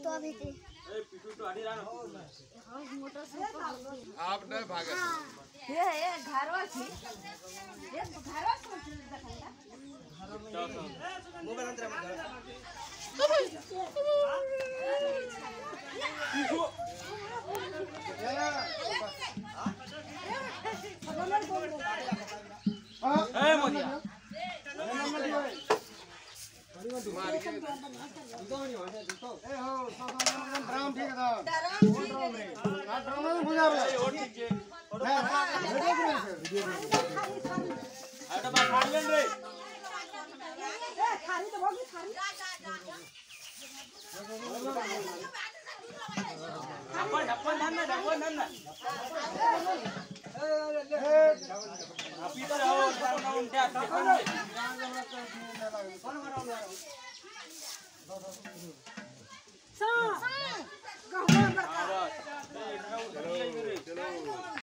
अभी थे ए पिटू तो आड़ी रानो हां मोटर से आप न भागे ये घरवा थी ये घरवा से देखला मोबाइल अंदर मत ए मोदिया ड्राम ठीक है ड्राम में गुजार ले और ठीक है और वीडियो बा फाड़ ले रे ए खाली तो होगी खाली ढप्पन धन ना अभी तो रहो ना उनके हाथ में